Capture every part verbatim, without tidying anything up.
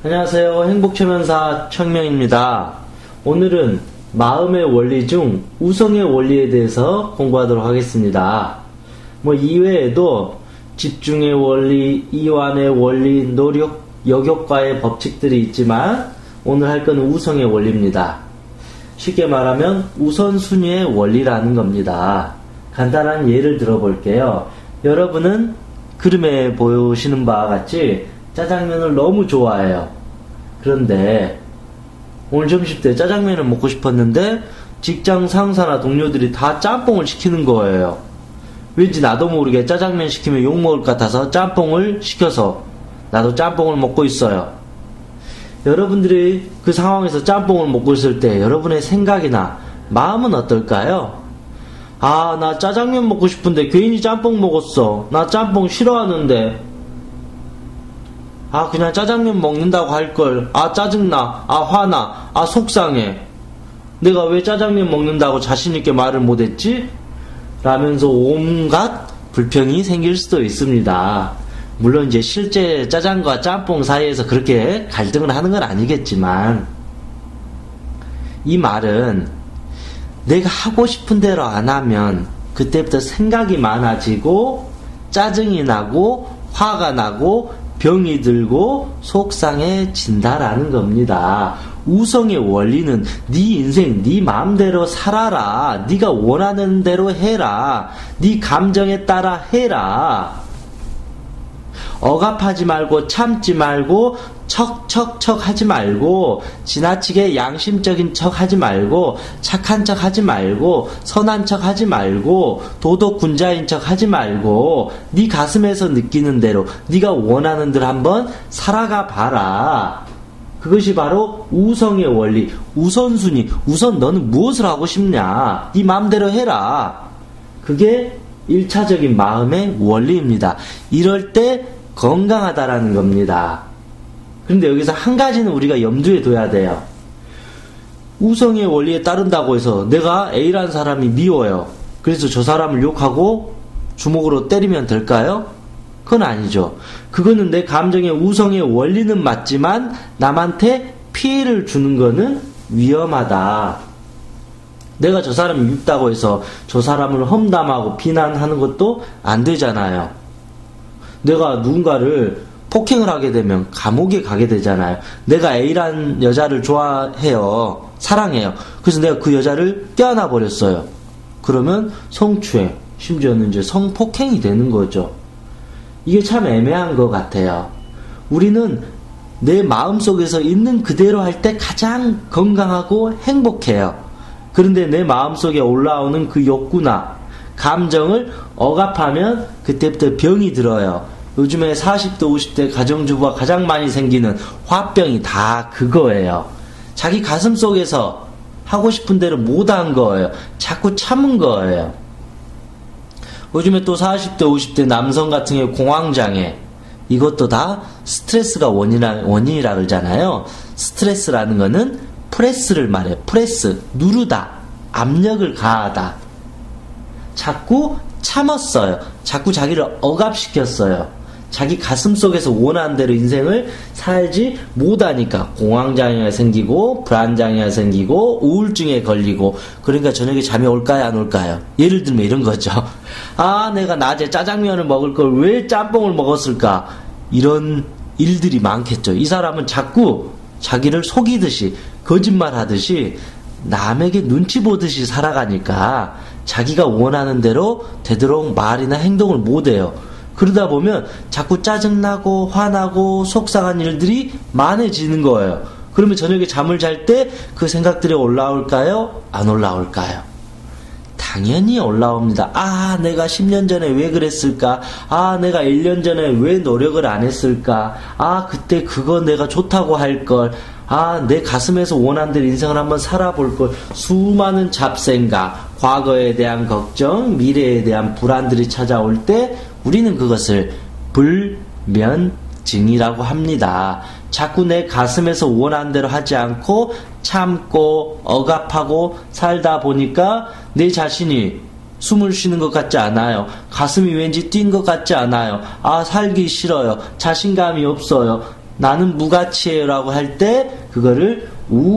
안녕하세요. 행복최면사 청명입니다. 오늘은 마음의 원리 중 우성의 원리에 대해서 공부하도록 하겠습니다. 뭐 이외에도 집중의 원리, 이완의 원리, 노력, 역효과의 법칙들이 있지만 오늘 할 거는 우성의 원리입니다. 쉽게 말하면 우선순위의 원리라는 겁니다. 간단한 예를 들어볼게요. 여러분은 그림에 보시는 바와 같이 짜장면을 너무 좋아해요. 그런데 오늘 점심때 짜장면을 먹고 싶었는데 직장 상사나 동료들이 다 짬뽕을 시키는 거예요. 왠지 나도 모르게 짜장면 시키면 욕먹을 것 같아서 짬뽕을 시켜서 나도 짬뽕을 먹고 있어요. 여러분들이 그 상황에서 짬뽕을 먹고 있을 때 여러분의 생각이나 마음은 어떨까요? 아, 나 짜장면 먹고 싶은데 괜히 짬뽕 먹었어. 나 짬뽕 싫어하는데. 아, 그냥 짜장면 먹는다고 할걸. 아, 짜증나. 아, 화나. 아, 속상해. 내가 왜 짜장면 먹는다고 자신있게 말을 못했지? 라면서 온갖 불평이 생길 수도 있습니다. 물론 이제 실제 짜장과 짬뽕 사이에서 그렇게 갈등을 하는 건 아니겠지만, 이 말은 내가 하고 싶은 대로 안 하면 그때부터 생각이 많아지고 짜증이 나고 화가 나고 병이 들고 속상해진다라는 겁니다. 우성의 원리는 네 인생 네 마음대로 살아라. 네가 원하는 대로 해라. 네 감정에 따라 해라. 억압하지 말고 참지 말고 척척척 하지 말고 지나치게 양심적인 척 하지 말고 착한 척 하지 말고 선한 척 하지 말고 도덕군자인 척 하지 말고 네 가슴에서 느끼는 대로 네가 원하는 대로 한번 살아가 봐라. 그것이 바로 우성의 원리, 우선순위. 우선 너는 무엇을 하고 싶냐? 네 마음대로 해라. 그게 일차적인 마음의 원리입니다. 이럴 때 건강하다라는 겁니다. 그런데 여기서 한 가지는 우리가 염두에 둬야 돼요. 우성의 원리에 따른다고 해서 내가 A라는 사람이 미워요. 그래서 저 사람을 욕하고 주먹으로 때리면 될까요? 그건 아니죠. 그거는 내 감정의 우성의 원리는 맞지만 남한테 피해를 주는 거는 위험하다. 내가 저 사람이 밉다고 해서 저 사람을 험담하고 비난하는 것도 안 되잖아요. 내가 누군가를 폭행을 하게 되면 감옥에 가게 되잖아요. 내가 A라는 여자를 좋아해요. 사랑해요. 그래서 내가 그 여자를 껴안아 버렸어요. 그러면 성추행, 심지어는 이제 성폭행이 되는 거죠. 이게 참 애매한 것 같아요. 우리는 내 마음속에서 있는 그대로 할 때 가장 건강하고 행복해요. 그런데 내 마음속에 올라오는 그 욕구나 감정을 억압하면 그때부터 병이 들어요. 요즘에 사십 대 오십 대 가정주부가 가장 많이 생기는 화병이 다 그거예요. 자기 가슴 속에서 하고 싶은 대로 못한 거예요. 자꾸 참은 거예요. 요즘에 또 사십 대 오십 대 남성 같은 경우 공황장애, 이것도 다 스트레스가 원인이라, 원인이라 그러잖아요. 스트레스라는 거는 프레스를 말해요. 프레스, 누르다, 압력을 가하다. 자꾸 참았어요. 자꾸 자기를 억압시켰어요. 자기 가슴 속에서 원하는 대로 인생을 살지 못하니까 공황장애가 생기고 불안장애가 생기고 우울증에 걸리고, 그러니까 저녁에 잠이 올까요 안 올까요? 예를 들면 이런 거죠. 아, 내가 낮에 짜장면을 먹을 걸 왜 짬뽕을 먹었을까? 이런 일들이 많겠죠. 이 사람은 자꾸 자기를 속이듯이 거짓말하듯이 남에게 눈치 보듯이 살아가니까 자기가 원하는 대로 되도록 말이나 행동을 못해요. 그러다 보면 자꾸 짜증나고 화나고 속상한 일들이 많아지는 거예요. 그러면 저녁에 잠을 잘 때 그 생각들이 올라올까요? 안 올라올까요? 당연히 올라옵니다. 아, 내가 십 년 전에 왜 그랬을까? 아, 내가 일 년 전에 왜 노력을 안 했을까? 아, 그때 그거 내가 좋다고 할걸. 아, 내 가슴에서 원하는 대로 인생을 한번 살아볼걸. 수많은 잡생각, 과거에 대한 걱정, 미래에 대한 불안들이 찾아올 때 우리는 그것을 불면증이라고 합니다. 자꾸 내 가슴에서 원하는 대로 하지 않고 참고 억압하고 살다 보니까 내 자신이 숨을 쉬는 것 같지 않아요. 가슴이 왠지 뛴 것 같지 않아요. 아, 살기 싫어요. 자신감이 없어요. 나는 무가치예요 라고 할 때 그거를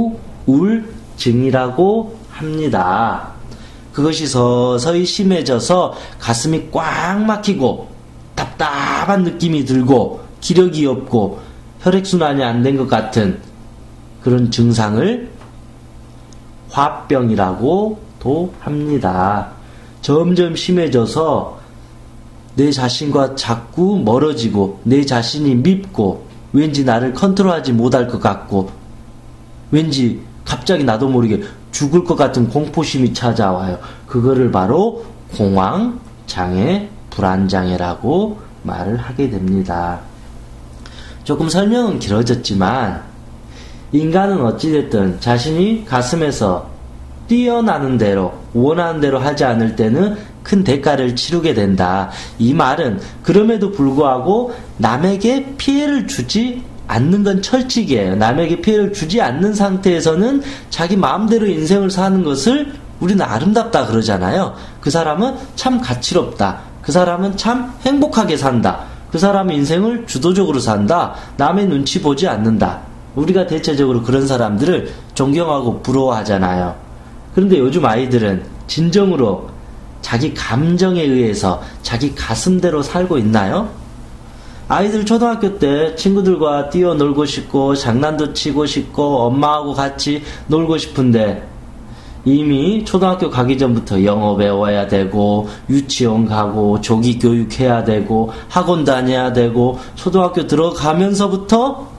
우울증이라고 합니다. 그것이 서서히 심해져서 가슴이 꽉 막히고 답답한 느낌이 들고 기력이 없고 혈액순환이 안 된 것 같은 그런 증상을 화병이라고도 합니다. 점점 심해져서 내 자신과 자꾸 멀어지고 내 자신이 밉고 왠지 나를 컨트롤하지 못할 것 같고 왠지 갑자기 나도 모르게 죽을 것 같은 공포심이 찾아와요. 그거를 바로 공황장애, 불안장애라고 말을 하게 됩니다. 조금 설명은 길어졌지만 인간은 어찌됐든 자신이 가슴에서 뛰어나는 대로 원하는 대로 하지 않을 때는 큰 대가를 치르게 된다. 이 말은 그럼에도 불구하고 남에게 피해를 주지 않는 건 철칙이에요. 남에게 피해를 주지 않는 상태에서는 자기 마음대로 인생을 사는 것을 우리는 아름답다 그러잖아요. 그 사람은 참 가치롭다. 그 사람은 참 행복하게 산다. 그 사람은 인생을 주도적으로 산다. 남의 눈치 보지 않는다. 우리가 대체적으로 그런 사람들을 존경하고 부러워하잖아요. 그런데 요즘 아이들은 진정으로 자기 감정에 의해서 자기 가슴대로 살고 있나요? 아이들 초등학교 때 친구들과 뛰어놀고 싶고 장난도 치고 싶고 엄마하고 같이 놀고 싶은데 이미 초등학교 가기 전부터 영어 배워야 되고 유치원 가고 조기 교육해야 되고 학원 다녀야 되고 초등학교 들어가면서부터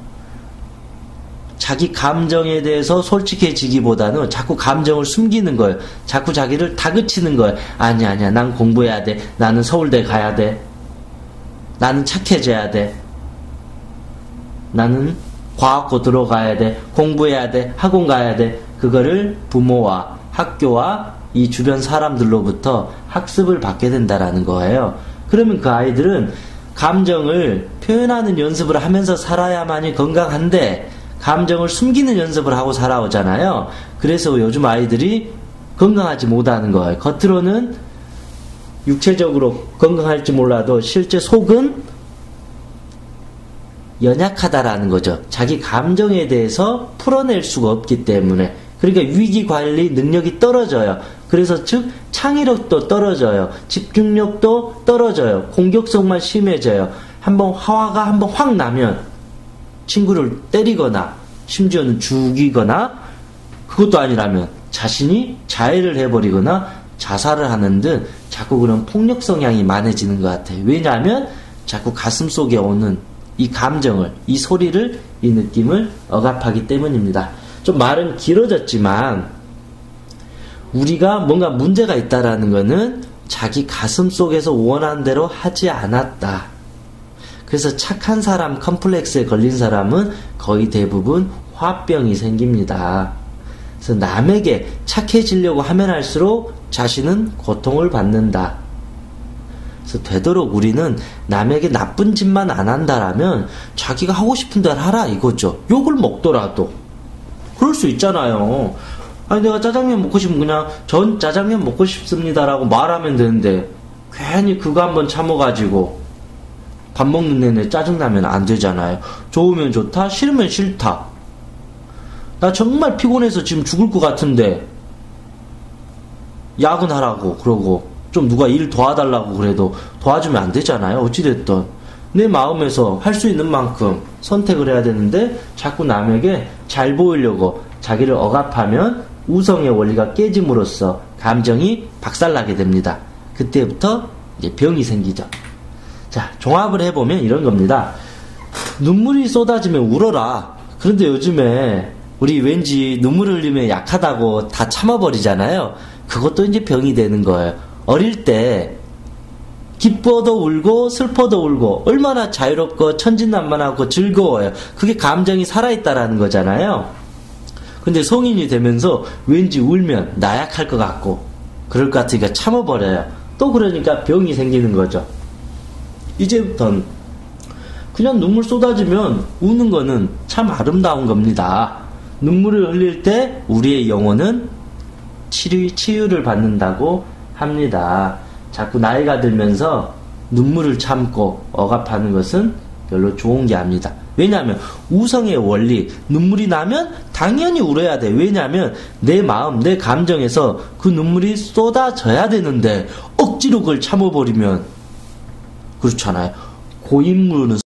자기 감정에 대해서 솔직해지기보다는 자꾸 감정을 숨기는 거예요. 자꾸 자기를 다그치는 거예요. 아니야 아니야 난 공부해야 돼. 나는 서울대 가야 돼. 나는 착해져야 돼. 나는 과학고 들어가야 돼. 공부해야 돼. 학원 가야 돼. 그거를 부모와 학교와 이 주변 사람들로부터 학습을 받게 된다라는 거예요. 그러면 그 아이들은 감정을 표현하는 연습을 하면서 살아야만이 건강한데 감정을 숨기는 연습을 하고 살아오잖아요. 그래서 요즘 아이들이 건강하지 못하는 거예요. 겉으로는 육체적으로 건강할지 몰라도 실제 속은 연약하다라는 거죠. 자기 감정에 대해서 풀어낼 수가 없기 때문에. 그러니까 위기관리 능력이 떨어져요. 그래서 즉 창의력도 떨어져요. 집중력도 떨어져요. 공격성만 심해져요. 한번 화가 한번 확 나면 친구를 때리거나 심지어는 죽이거나 그것도 아니라면 자신이 자해를 해버리거나 자살을 하는 등 자꾸 그런 폭력 성향이 많아지는 것 같아요. 왜냐하면 자꾸 가슴 속에 오는 이 감정을, 이 소리를, 이 느낌을 억압하기 때문입니다. 좀 말은 길어졌지만 우리가 뭔가 문제가 있다라는 것은 자기 가슴 속에서 원하는 대로 하지 않았다. 그래서 착한 사람 컴플렉스에 걸린 사람은 거의 대부분 화병이 생깁니다. 그래서 남에게 착해지려고 하면 할수록 자신은 고통을 받는다. 그래서 되도록 우리는 남에게 나쁜 짓만 안 한다라면 자기가 하고 싶은 대로 하라 이거죠. 욕을 먹더라도. 그럴 수 있잖아요. 아니 내가 짜장면 먹고 싶으면 그냥 전 짜장면 먹고 싶습니다라고 말하면 되는데 괜히 그거 한번 참아가지고 밥 먹는 내내 짜증나면 안 되잖아요. 좋으면 좋다, 싫으면 싫다. 나 정말 피곤해서 지금 죽을 것 같은데 야근하라고 그러고 좀 누가 일 도와달라고 그래도 도와주면 안 되잖아요. 어찌됐든 내 마음에서 할 수 있는 만큼 선택을 해야 되는데 자꾸 남에게 잘 보이려고 자기를 억압하면 우성의 원리가 깨짐으로써 감정이 박살나게 됩니다. 그때부터 이제 병이 생기죠. 자, 종합을 해보면 이런 겁니다. 눈물이 쏟아지면 울어라. 그런데 요즘에 우리 왠지 눈물 흘리면 약하다고 다 참아버리잖아요. 그것도 이제 병이 되는 거예요. 어릴 때 기뻐도 울고 슬퍼도 울고 얼마나 자유롭고 천진난만하고 즐거워요. 그게 감정이 살아있다라는 거잖아요. 근데 성인이 되면서 왠지 울면 나약할 것 같고 그럴 것 같으니까 참아버려요. 또 그러니까 병이 생기는 거죠. 이제부턴 그냥 눈물 쏟아지면 우는 거는 참 아름다운 겁니다. 눈물을 흘릴 때 우리의 영혼은 치유, 치유를 받는다고 합니다. 자꾸 나이가 들면서 눈물을 참고 억압하는 것은 별로 좋은 게 아닙니다. 왜냐하면 우성의 원리, 눈물이 나면 당연히 울어야 돼. 왜냐하면 내 마음, 내 감정에서 그 눈물이 쏟아져야 되는데 억지로 그걸 참아버리면 그렇잖아요. 고인물은